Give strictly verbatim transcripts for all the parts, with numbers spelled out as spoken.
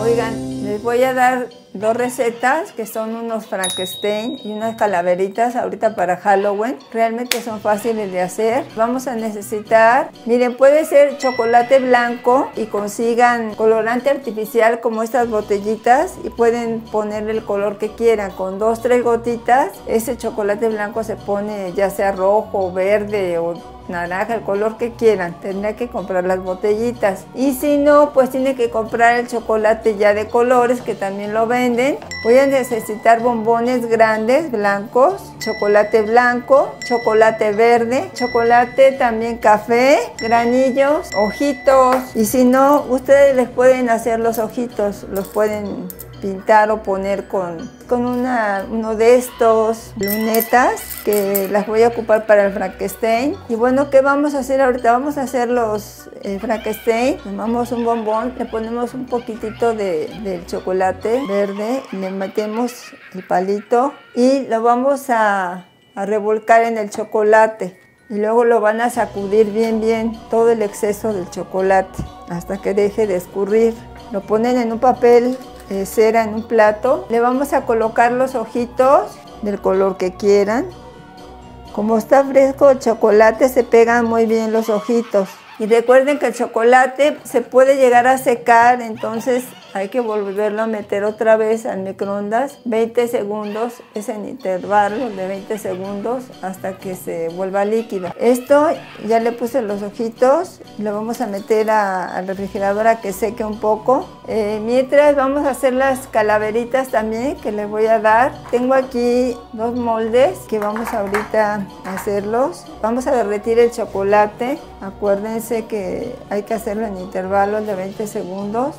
Oigan, les voy a dar dos recetas que son unos Frankenstein y unas calaveritas ahorita para Halloween. Realmente son fáciles de hacer. Vamos a necesitar, miren, puede ser chocolate blanco y consigan colorante artificial como estas botellitas y pueden ponerle el color que quieran. Con dos, tres gotitas, ese chocolate blanco se pone ya sea rojo, verde o naranja, el color que quieran. Tendrá que comprar las botellitas y si no, pues tiene que comprar el chocolate ya de colores que también lo venden. Voy a necesitar bombones grandes blancos, chocolate blanco, chocolate verde, chocolate también café, granillos, ojitos, y si no, ustedes les pueden hacer los ojitos, los pueden pintar o poner con, con una, uno de estos lunetas que las voy a ocupar para el Frankenstein. Y bueno, ¿qué vamos a hacer ahorita? Vamos a hacer los eh, Frankenstein. Tomamos un bombón, le ponemos un poquitito de, de chocolate verde, le metemos el palito y lo vamos a, a revolcar en el chocolate. Y luego lo van a sacudir bien bien todo el exceso del chocolate hasta que deje de escurrir. Lo ponen en un papel Eh, cera en un plato. Le vamos a colocar los ojitos del color que quieran. Como está fresco el chocolate, se pegan muy bien los ojitos. Y recuerden que el chocolate se puede llegar a secar, entonces hay que volverlo a meter otra vez al microondas. veinte segundos, es en intervalos de veinte segundos hasta que se vuelva líquido. Esto ya le puse los ojitos, lo vamos a meter a, al refrigerador a que seque un poco. Eh, mientras vamos a hacer las calaveritas también que les voy a dar. Tengo aquí dos moldes que vamos ahorita a hacerlos. Vamos a derretir el chocolate. Acuérdense que hay que hacerlo en intervalos de veinte segundos.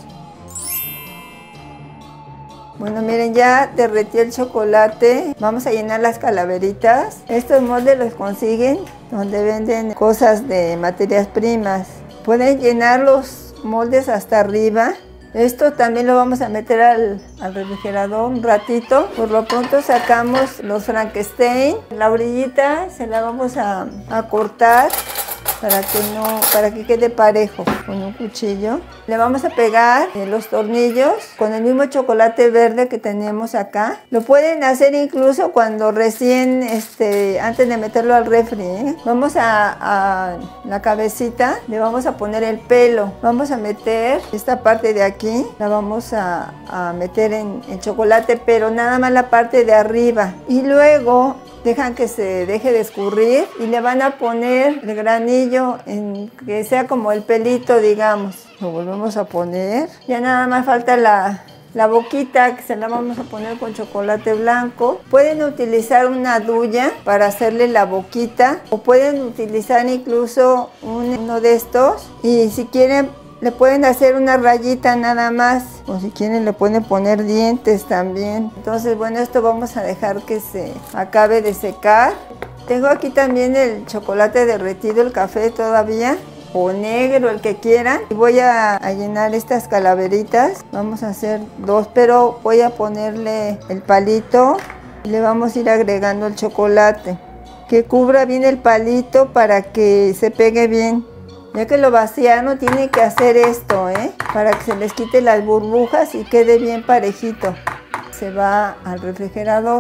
Bueno, miren, ya derretí el chocolate. Vamos a llenar las calaveritas. Estos moldes los consiguen donde venden cosas de materias primas. Pueden llenar los moldes hasta arriba. Esto también lo vamos a meter al, al refrigerador un ratito. Por lo pronto sacamos los Frankenstein. La orillita se la vamos a, a cortar para que no, para que quede parejo con un cuchillo. Le vamos a pegar eh, los tornillos con el mismo chocolate verde que tenemos acá. Lo pueden hacer incluso cuando recién, este, antes de meterlo al refri, ¿eh? Vamos a, a la cabecita, le vamos a poner el pelo. Vamos a meter esta parte de aquí, la vamos a, a meter en el chocolate, pero nada más la parte de arriba. Y luego dejan que se deje de escurrir y le van a poner el granillo en que sea como el pelito, digamos. Lo volvemos a poner. Ya nada más falta la, la boquita que se la vamos a poner con chocolate blanco. Pueden utilizar una duya para hacerle la boquita o pueden utilizar incluso un, uno de estos y si quieren le pueden hacer una rayita nada más, o si quieren le pueden poner dientes también. Entonces, bueno, esto vamos a dejar que se acabe de secar. Tengo aquí también el chocolate derretido, el café todavía, o negro, el que quieran. Y voy a, a llenar estas calaveritas. Vamos a hacer dos, pero voy a ponerle el palito y le vamos a ir agregando el chocolate. Que cubra bien el palito para que se pegue bien. Ya que lo vaciaron, tienen que hacer esto, ¿eh? Para que se les quite las burbujas y quede bien parejito. Se va al refrigerador.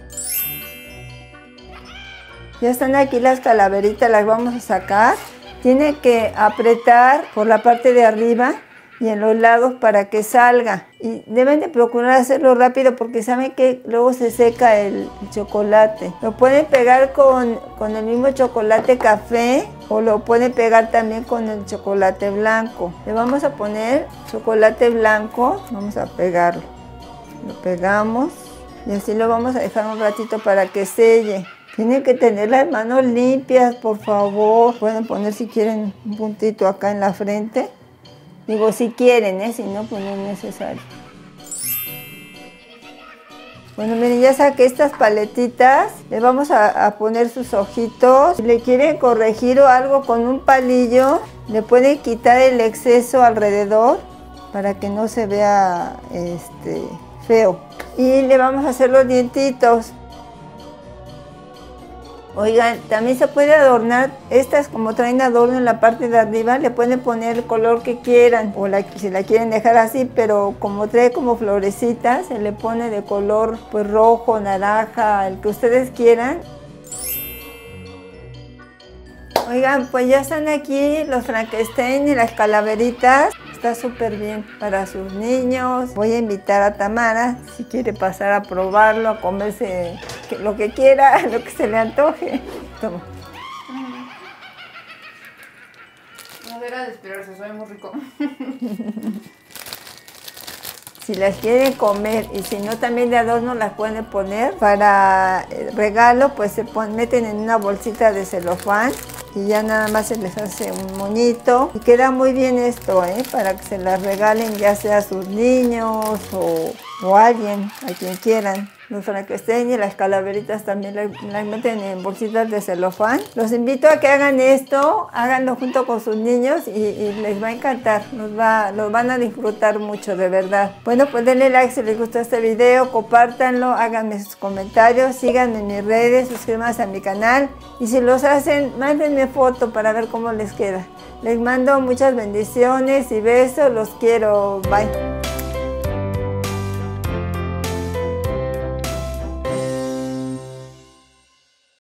Ya están aquí las calaveritas, las vamos a sacar. Tiene que apretar por la parte de arriba y en los lados para que salga. Y deben de procurar hacerlo rápido porque saben que luego se seca el, el chocolate. Lo pueden pegar con, con el mismo chocolate café o lo pueden pegar también con el chocolate blanco. Le vamos a poner chocolate blanco, vamos a pegarlo. Lo pegamos y así lo vamos a dejar un ratito para que selle. Tienen que tener las manos limpias, por favor. Pueden poner si quieren un puntito acá en la frente. Digo, si quieren, ¿eh? Si no, pues no es necesario. Bueno, miren, ya saqué estas paletitas. Le vamos a, a poner sus ojitos. Si le quieren corregir o algo con un palillo, le pueden quitar el exceso alrededor para que no se vea este, feo. Y le vamos a hacer los dientitos. Oigan, también se puede adornar, estas como traen adorno en la parte de arriba, le pueden poner el color que quieran, o la, si la quieren dejar así, pero como trae como florecitas, se le pone de color pues rojo, naranja, el que ustedes quieran. Oigan, pues ya están aquí los Frankenstein y las calaveritas. Está súper bien para sus niños. Voy a invitar a Tamara, si quiere pasar a probarlo, a comerse lo que quiera, lo que se le antoje. Toma. No era de esperarse, sabe muy rico. Si las quieren comer y si no también de adorno las pueden poner para regalo, pues se ponen, meten en una bolsita de celofán y ya nada más se les hace un moñito y queda muy bien esto, ¿eh? Para que se las regalen ya sea a sus niños o, o a alguien, a quien quieran. Los Frankenstein y las calaveritas también las meten en bolsitas de celofán. Los invito a que hagan esto, háganlo junto con sus niños y, y les va a encantar, los, va, los van a disfrutar mucho, de verdad. Bueno, pues denle like si les gustó este video, compártanlo, háganme sus comentarios, síganme en mis redes, suscríbanse a mi canal y si los hacen, mándenme foto para ver cómo les queda. Les mando muchas bendiciones y besos, los quiero, bye.